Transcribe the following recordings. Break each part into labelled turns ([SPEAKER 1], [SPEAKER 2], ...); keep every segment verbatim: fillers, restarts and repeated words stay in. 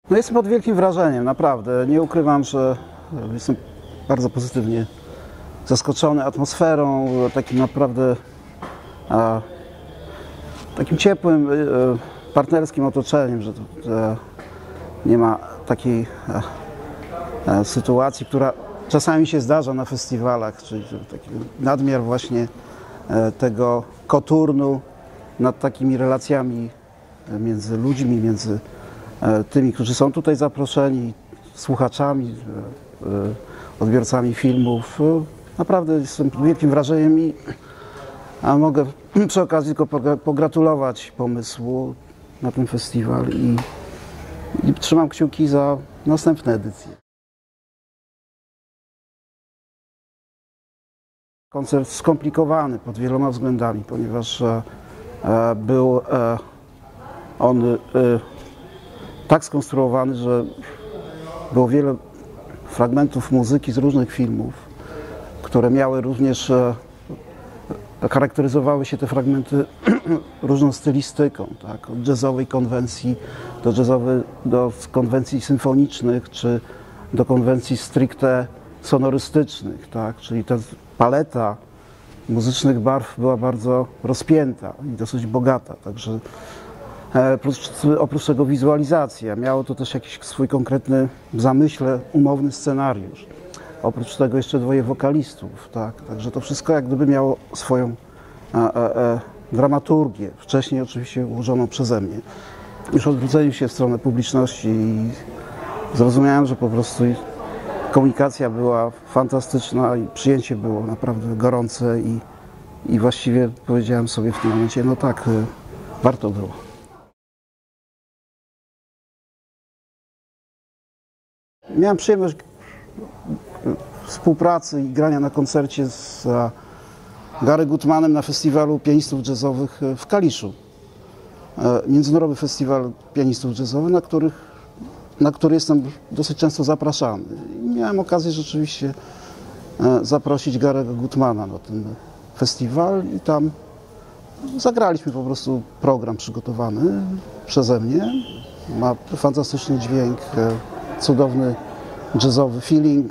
[SPEAKER 1] No jestem pod wielkim wrażeniem, naprawdę. Nie ukrywam, że jestem bardzo pozytywnie zaskoczony atmosferą, takim naprawdę a, takim ciepłym, partnerskim otoczeniem, że, że nie ma takiej a, a, sytuacji, która czasami się zdarza na festiwalach, czyli taki nadmiar właśnie tego koturnu nad takimi relacjami między ludźmi, między tymi, którzy są tutaj zaproszeni, słuchaczami, odbiorcami filmów. Naprawdę jestem pod wielkim wrażeniem i a mogę przy okazji tylko pogratulować pomysłu na ten festiwal i, i trzymam kciuki za następne edycje. Koncert skomplikowany pod wieloma względami, ponieważ e, był e, on e, tak skonstruowany, że było wiele fragmentów muzyki z różnych filmów, które miały również, e, charakteryzowały się te fragmenty różną stylistyką, tak? Od jazzowej konwencji do jazzowej, do konwencji symfonicznych, czy do konwencji stricte sonorystycznych, tak? Czyli ta paleta muzycznych barw była bardzo rozpięta i dosyć bogata, także oprócz, oprócz tego wizualizacja, miało to też jakiś swój konkretny, w zamyśle umowny scenariusz. Oprócz tego jeszcze dwoje wokalistów, tak? Także to wszystko jak gdyby miało swoją e, e, dramaturgię, wcześniej oczywiście ułożoną przeze mnie. Już odwróceniu się w stronę publiczności i zrozumiałem, że po prostu komunikacja była fantastyczna i przyjęcie było naprawdę gorące i, i właściwie powiedziałem sobie w tym momencie, no tak, warto było. Miałem przyjemność współpracy i grania na koncercie z Gary Gutmanem na festiwalu pianistów jazzowych w Kaliszu. Międzynarodowy festiwal pianistów jazzowych, na, których, na który jestem dosyć często zapraszany. I miałem okazję rzeczywiście zaprosić Gary'ego Gutmana na ten festiwal i tam zagraliśmy po prostu program przygotowany przeze mnie. Ma fantastyczny dźwięk, cudowny jazzowy feeling.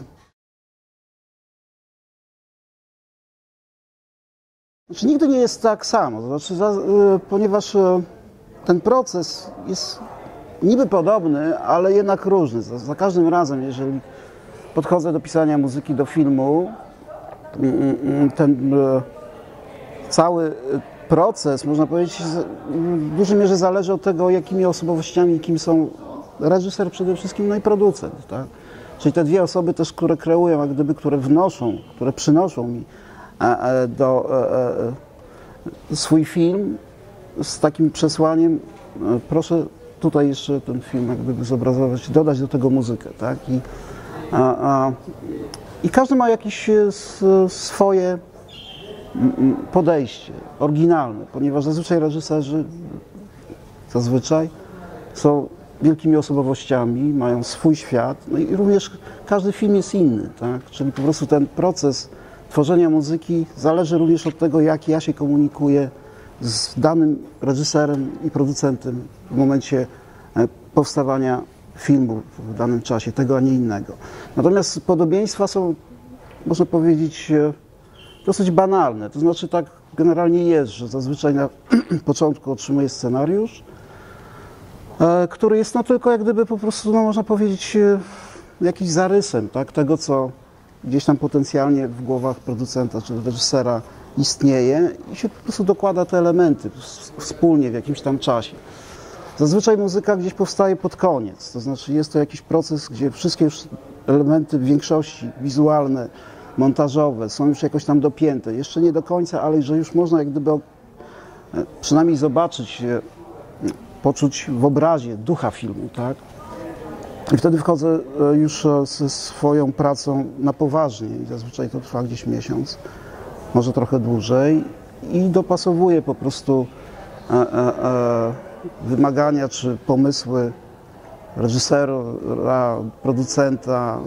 [SPEAKER 1] Znaczy, nigdy nie jest tak samo, to znaczy, za, y, ponieważ y, ten proces jest niby podobny, ale jednak różny. Za, za każdym razem, jeżeli podchodzę do pisania muzyki do filmu, y, y, ten y, cały proces, można powiedzieć, w dużej mierze zależy od tego, jakimi osobowościami, kim są reżyser przede wszystkim, no i producent, tak? Czyli te dwie osoby też, które kreują, jak gdyby, które wnoszą, które przynoszą mi do swój film z takim przesłaniem, proszę tutaj jeszcze ten film jak gdyby zobrazować, dodać do tego muzykę, tak? I, a, a, i każdy ma jakieś swoje podejście, oryginalne, ponieważ zazwyczaj reżyserzy zazwyczaj są wielkimi osobowościami, mają swój świat, no i również każdy film jest inny, tak? Czyli po prostu ten proces tworzenia muzyki zależy również od tego, jak ja się komunikuję z danym reżyserem i producentem w momencie powstawania filmu w danym czasie, tego a nie innego. Natomiast podobieństwa są, można powiedzieć, dosyć banalne. To znaczy tak generalnie jest, że zazwyczaj na początku otrzymuję scenariusz, który jest no tylko jak gdyby po prostu, no można powiedzieć, jakiś zarysem, tak, tego, co gdzieś tam potencjalnie w głowach producenta czy reżysera istnieje i się po prostu dokłada te elementy wspólnie w jakimś tam czasie. Zazwyczaj muzyka gdzieś powstaje pod koniec, to znaczy jest to jakiś proces, gdzie wszystkie już elementy w większości wizualne, montażowe są już jakoś tam dopięte. Jeszcze nie do końca, ale że już można jak gdyby przynajmniej zobaczyć, poczuć w obrazie ducha filmu, tak? I wtedy wchodzę już ze swoją pracą na poważnie i zazwyczaj to trwa gdzieś miesiąc, może trochę dłużej i dopasowuję po prostu e, e, e, wymagania czy pomysły reżysera, producenta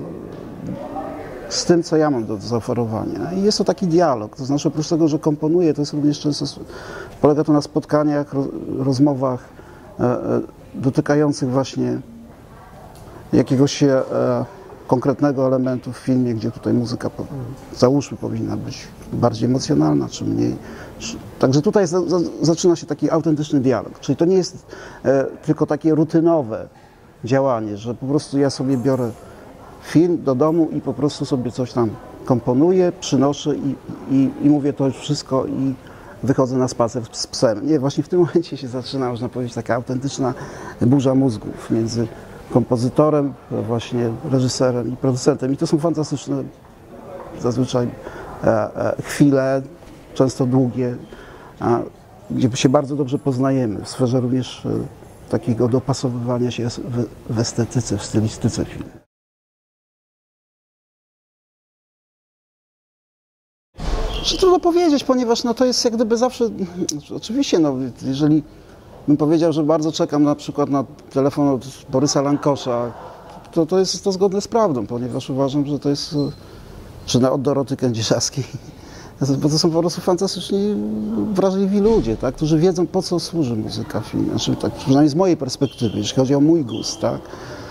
[SPEAKER 1] z tym, co ja mam do zaoferowania. I jest to taki dialog, to znaczy oprócz tego, że komponuję, to jest również często, polega to na spotkaniach, rozmowach e, e, dotykających właśnie jakiegoś e, konkretnego elementu w filmie, gdzie tutaj muzyka, załóżmy, powinna być bardziej emocjonalna, czy mniej. Także tutaj za, za, zaczyna się taki autentyczny dialog, czyli to nie jest e, tylko takie rutynowe działanie, że po prostu ja sobie biorę film do domu i po prostu sobie coś tam komponuję, przynoszę i, i, i mówię to już wszystko i wychodzę na spacer z psem. Nie, właśnie w tym momencie się zaczyna, można powiedzieć, taka autentyczna burza mózgów między kompozytorem, właśnie reżyserem i producentem. I to są fantastyczne zazwyczaj e, e, chwile, często długie, a, gdzie się bardzo dobrze poznajemy w sferze również e, takiego dopasowywania się w, w estetyce, w stylistyce filmu. Trudno powiedzieć, ponieważ no, to jest jak gdyby zawsze, oczywiście, no, jeżeli bym powiedział, że bardzo czekam na przykład na telefon od Borysa Lankosza, to, to jest to zgodne z prawdą, ponieważ uważam, że to jest, czy na, od Doroty Kędzierzawskiej, bo to są po prostu fantastyczni, wrażliwi ludzie, tak, którzy wiedzą, po co służy muzyka w filmie, znaczy, tak, przynajmniej z mojej perspektywy, jeśli chodzi o mój gust, tak.